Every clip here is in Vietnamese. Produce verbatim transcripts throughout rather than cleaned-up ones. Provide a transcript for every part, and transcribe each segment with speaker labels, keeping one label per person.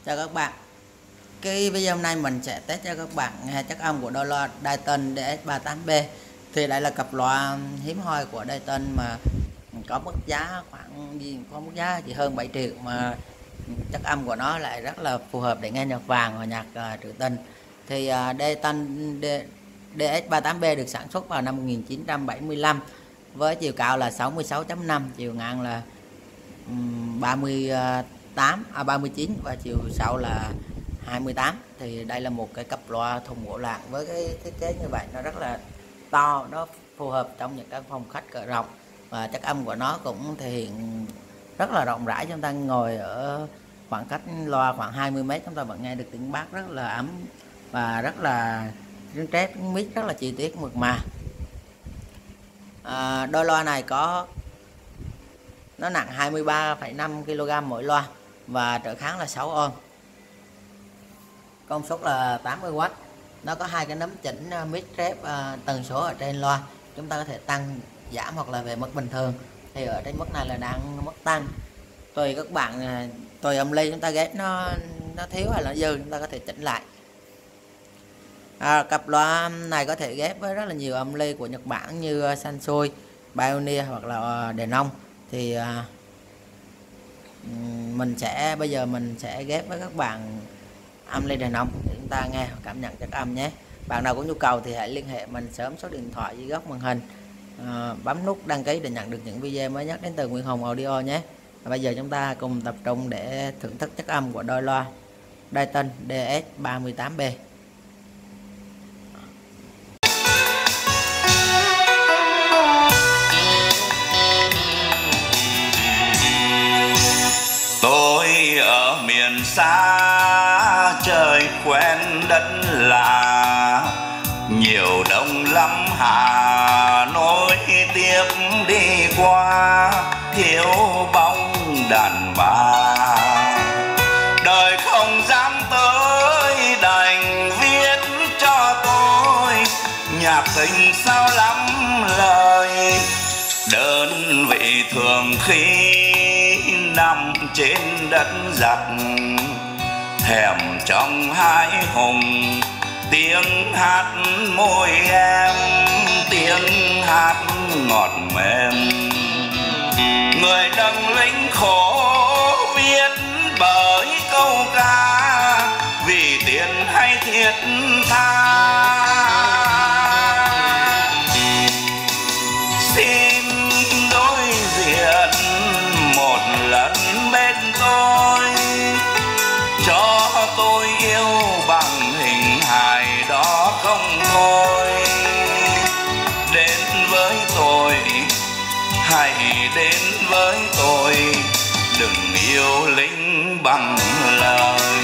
Speaker 1: Chào các bạn. Cái video hôm nay mình sẽ test cho các bạn nghe chất âm của đôi loa Dayton D X ba tám B. Thì đây là cặp loa hiếm hoi của Dayton mà có mức giá khoảng gì có mức giá chỉ hơn bảy triệu mà chất âm của nó lại rất là phù hợp để nghe nhạc vàng và nhạc uh, trữ tình. Thì uh, Dayton D X ba tám B được sản xuất vào năm một nghìn chín trăm bảy mươi lăm với chiều cao là sáu mươi sáu chấm năm, chiều ngang là um, ba mươi tám à ba mươi chín và chiều sau là hai mươi tám. Thì đây là một cái cặp loa thùng gỗ lạc với cái thiết kế như vậy, nó rất là to, nó phù hợp trong những cái phòng khách cỡ rộng và chất âm của nó cũng thể hiện rất là rộng rãi. Chúng ta ngồi ở khoảng cách loa khoảng hai mươi mét chúng ta vẫn nghe được tiếng bass rất là ấm và rất là tiếng trép, tiếng mít rất là chi tiết mượt mà. À, đôi loa này có nó nặng hai mươi ba phẩy năm ki lô gam mỗi loa và trở kháng là sáu ohm, công suất là tám mươi oát. Nó có hai cái nấm chỉnh mid trép uh, tần số ở trên loa, chúng ta có thể tăng giảm hoặc là về mức bình thường. Thì ở trên mức này là đang mức tăng, tùy các bạn uh, tùy âm ly chúng ta ghép nó nó thiếu hay là dư chúng ta có thể chỉnh lại. À, cặp loa này có thể ghép với rất là nhiều âm ly của Nhật Bản như uh, Sansui, Pioneer hoặc là uh, Denon. Thì uh, mình sẽ bây giờ mình sẽ ghép với các bạn âm ly Denon để chúng ta nghe cảm nhận chất âm nhé. Bạn nào có nhu cầu thì hãy liên hệ mình sớm số điện thoại dưới góc màn hình, à, bấm nút đăng ký để nhận được những video mới nhất đến từ Nguyên Hùng Audio nhé. Và bây giờ chúng ta cùng tập trung để thưởng thức chất âm của đôi loa Dayton D X ba tám B.
Speaker 2: Tôi ở miền xa trời quen đất lạ, nhiều đông lắm Hà Nội tiếp đi qua, thiếu bóng đàn bà. Đời không dám tới đành viết cho tôi nhạc tình sao lắm lời, đơn vị thường khi nằm trên đất giặc, thèm trong hai hùng tiếng hát môi em, tiếng hát ngọt mềm. Người đấng lính khổ viết bởi câu ca, vì tiền hay thiết tha. Xin đối diện một lần bên tôi, cho tôi yêu bằng hình hài đó không thôi. Đến với tôi, hãy đến với tôi, đừng yêu lính bằng lời.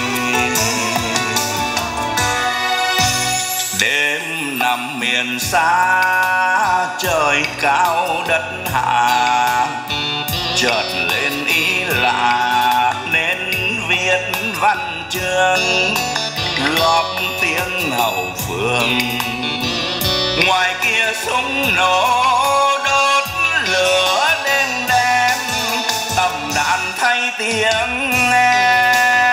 Speaker 2: Đêm nằm miền xa trời cao đất hạ, chợt lên ý lạ nên viết văn chương góp tiếng hậu phương. Ngoài kia súng nổ đốt lửa đêm đêm, tầm đạn thay tiếng nghe.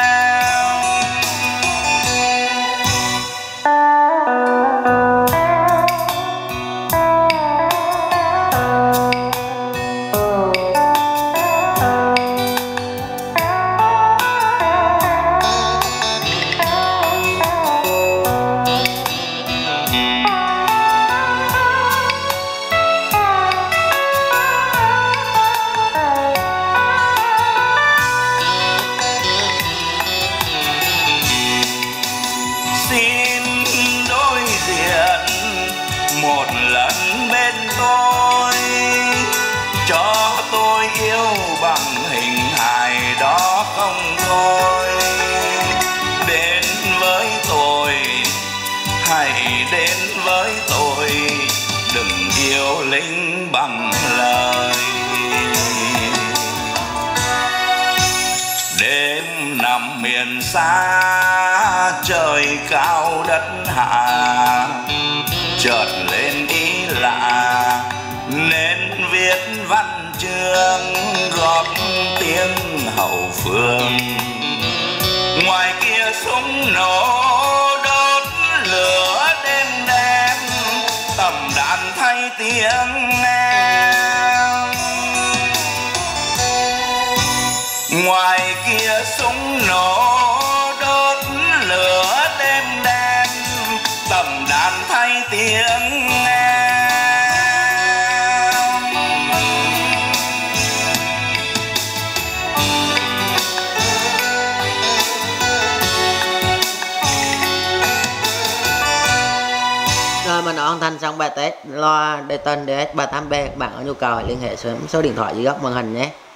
Speaker 2: Xin đối diện một lần bên tôi, cho tôi yêu bằng hình hài đó không thôi. Đến với tôi, hãy đến với tôi, đừng yêu lính bằng lời. Đêm nằm miền xa trời cao đất hạ, chợt lên ý lạ nên viết văn chương góp tiếng hậu phương. Ngoài súng nổ đốt lửa đêm đen, tầm đàn thay tiếng em. Ngoài kia súng nổ đốt lửa đêm đen, tầm đàn thay tiếng em.
Speaker 1: Rồi mình đã hoàn thành xong bài test loa Dayton đê ét ba tám B. Các bạn có nhu cầu hãy liên hệ số, số điện thoại dưới góc màn hình nhé.